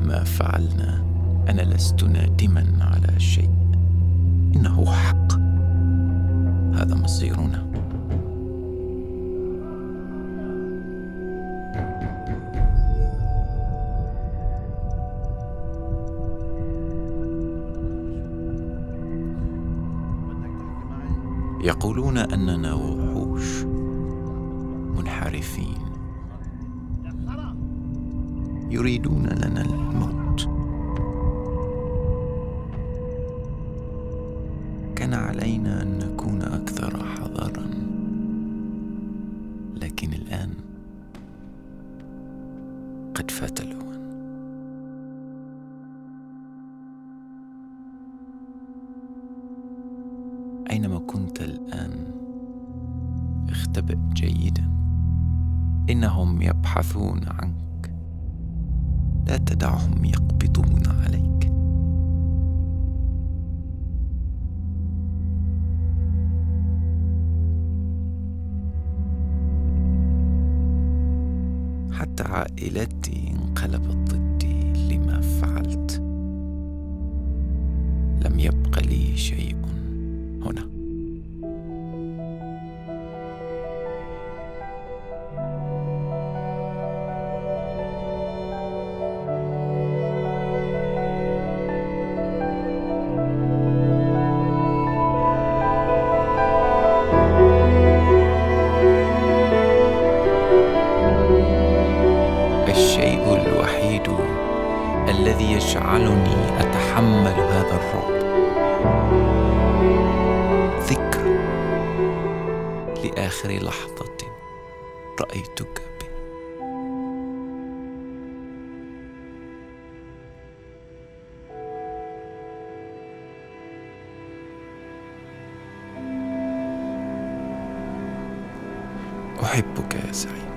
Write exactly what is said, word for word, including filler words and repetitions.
مهما فعلنا أنا لست نادما على شيء. إنه حق، هذا مصيرنا. يقولون أننا وحوش منحرفين يريدون لنا الموت. كان علينا أن نكون أكثر حذرا، لكن الآن قد فات الأوان. أينما كنت الآن اختبئ جيدا، إنهم يبحثون عنك، لا تدعهم يقبضون عليك. حتى عائلتي انقلبت ضدي لما فعلت. لم يبق لي شيء هنا. الشيء الوحيد الذي يجعلني أتحمل هذا الرعب ذكر لآخر لحظة رأيتك بها. أحبك يا سعيد.